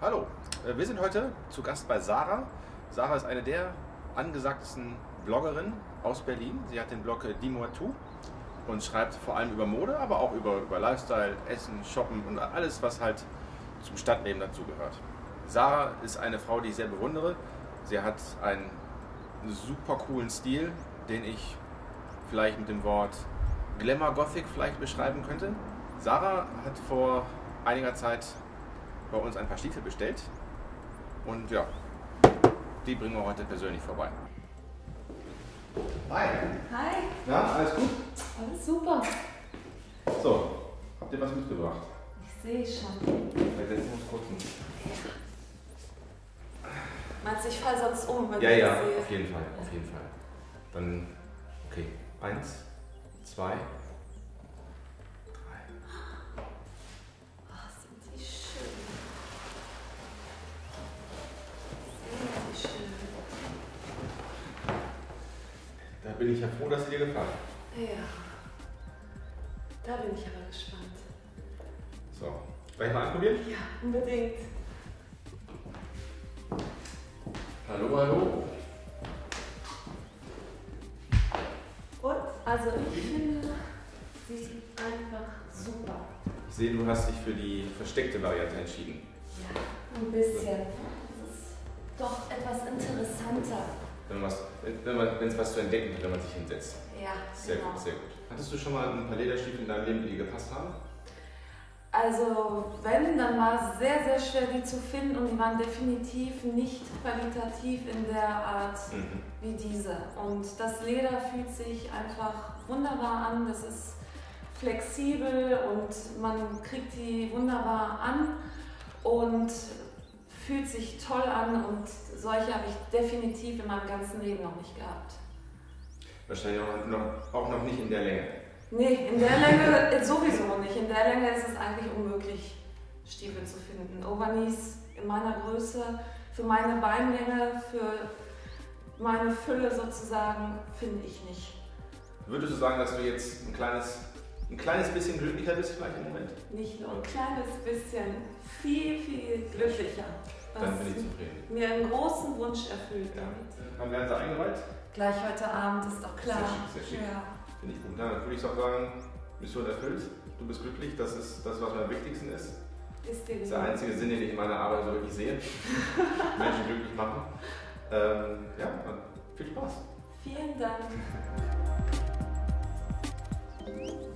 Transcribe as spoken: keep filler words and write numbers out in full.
Hallo, äh, wir sind heute zu Gast bei Sarah. Sarah ist eine der angesagtesten Bloggerinnen aus Berlin. Sie hat den Blog äh, Dis-moi tout und schreibt vor allem über Mode, aber auch über, über Lifestyle, Essen, Shoppen und alles, was halt zum Stadtleben dazugehört. Sarah ist eine Frau, die ich sehr bewundere. Sie hat einen super coolen Stil, den ich vielleicht mit dem Wort Glamour Gothic vielleicht beschreiben könnte. Sarah hat vor einiger Zeit bei uns ein paar Stiefel bestellt und ja, die bringen wir heute persönlich vorbei. Hi! Hi! Na, alles gut? Alles super! So, habt ihr was mitgebracht? Ich sehe schon. Vielleicht setzen wir uns kurz hin. Meinst du, ich falle sonst um, wenn Ja, ich ja, das sehe? auf jeden Fall, auf jeden Fall. Dann, okay, eins, zwei, drei. Ach, sind die schön. Sind die schön. Da bin ich ja froh, dass sie dir gefallen. Ja. Da bin ich aber gespannt. So, gleich mal anprobieren? Ja, unbedingt. Hallo, hallo. Und? Also ich finde, sie sind einfach super. Ich sehe, du hast dich für die versteckte Variante entschieden. Ja, ein bisschen. Das ist doch etwas interessanter. Wenn was, wenn man, wenn es was zu entdecken gibt, wenn man sich hinsetzt. Ja, Sehr genau. gut, sehr gut. Hattest du schon mal ein paar Lederstiefel in deinem Leben, die dir gepasst haben? Also wenn, dann war es sehr, sehr schwer, die zu finden und die waren definitiv nicht qualitativ in der Art Mhm. wie diese. Und das Leder fühlt sich einfach wunderbar an, das ist flexibel und man kriegt die wunderbar an und fühlt sich toll an und solche habe ich definitiv in meinem ganzen Leben noch nicht gehabt. Wahrscheinlich auch noch, auch noch nicht in der Länge. Nee, in der Länge sowieso nicht. In der Länge ist es eigentlich unmöglich, Stiefel zu finden. Overknees in meiner Größe, für meine Beinlänge, für meine Fülle sozusagen, finde ich nicht. Würdest du sagen, dass du jetzt ein kleines, ein kleines bisschen glücklicher bist vielleicht im Moment? Nicht nur ein kleines bisschen, viel, viel glücklicher. Dann bin ich zufrieden. Mir einen großen Wunsch erfüllt Ja. damit. Wann werden sie eingeweiht? Gleich heute Abend, ist doch klar. Sehr schick, sehr schick. Ja. Finde ich gut. Na, dann würde ich auch sagen, Mission erfüllt. Du bist glücklich, das ist das, was mir am wichtigsten ist. Ist dir Das ist der einzige Sinn, den ich in meiner Arbeit so wirklich sehe. Menschen glücklich machen. Ähm, ja, dann viel Spaß. Vielen Dank.